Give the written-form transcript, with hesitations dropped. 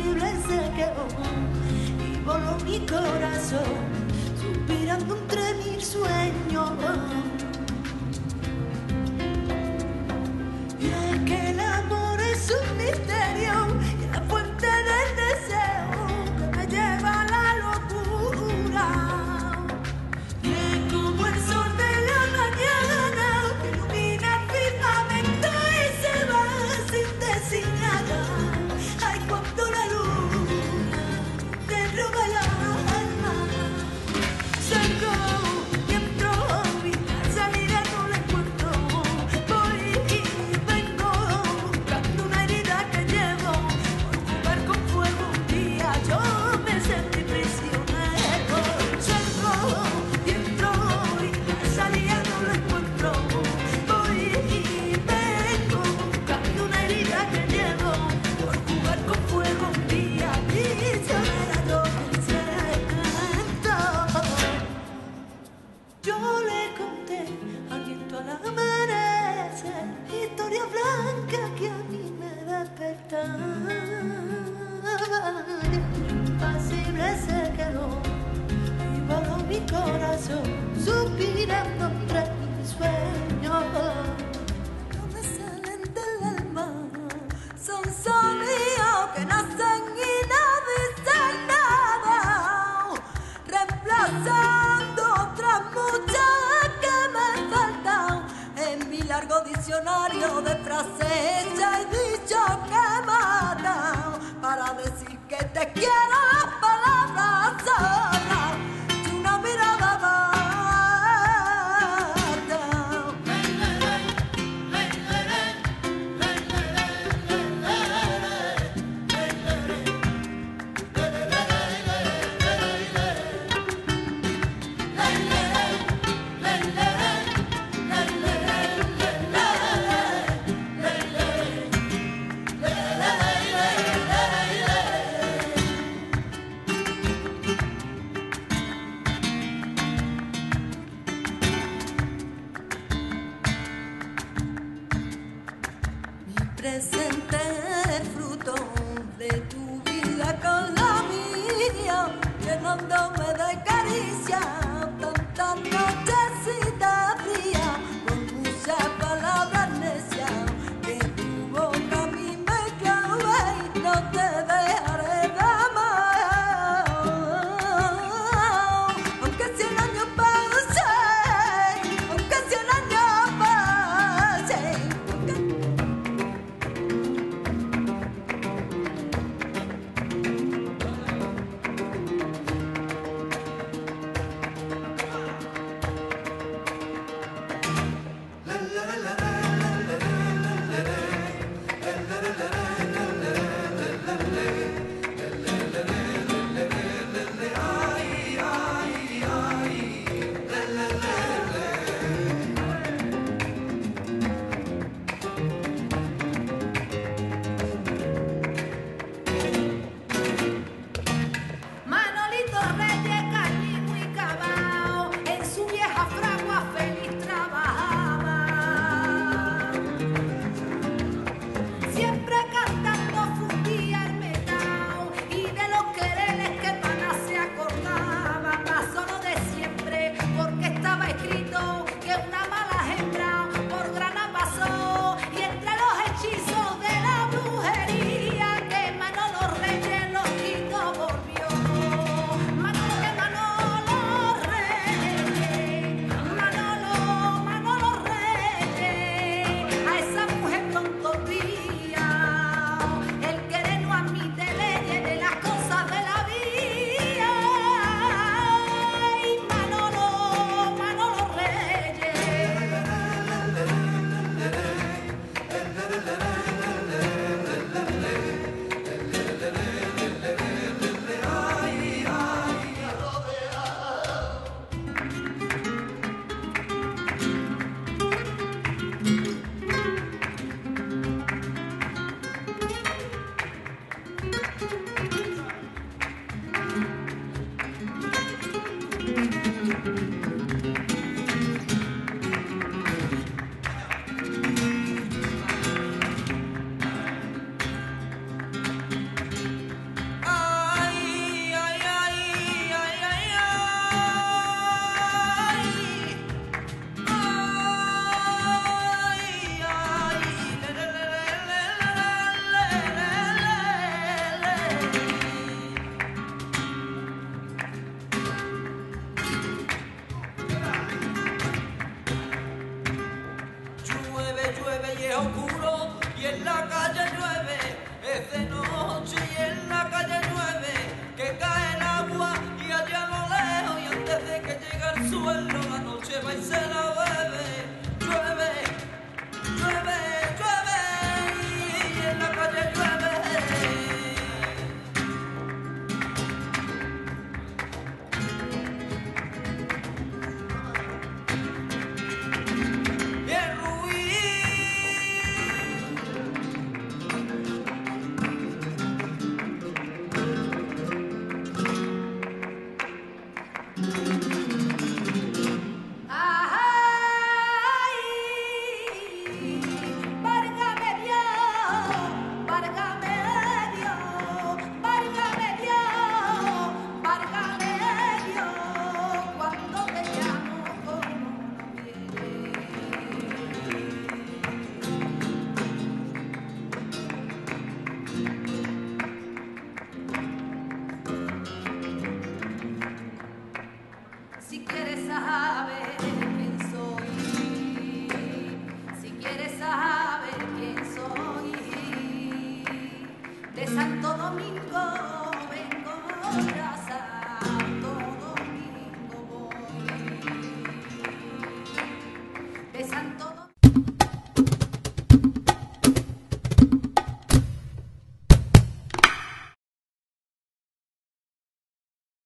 impasible se quedó y voló mi corazón, suspirando entre mis sueños. Y es que el amor es un misterio y la fuente del deseo que me lleva a la locura. Y es como el sol de la mañana que ilumina el firmamento y se va sin decir nada. Ay, cuando la luna te roba el alma. Salgo y entro y la salida no la encuentro. Voy y vengo buscando una herida que llevo. Por jugar con fuego un día yo me sentí prisionero. Salgo y entro y la salida no la encuentro. Voy y vengo buscando una herida que llevo. Por jugar con fuego un día prisionero me siento. Yo le conté al viento al amanecer historia blanca que a mí me despertaba. Impasible se quedó y voló mi corazón, suspirando entre mis sueños. No me salen del alma, son sonidos que nacen y no dicen nada, reemplazando otras muchas que me faltan en mi largo diccionario de frases y dichos que matan. Para decir que te quiero las palabras sobran y una mirada basta. Mi presente es fruto de tu vida con la mía, llenando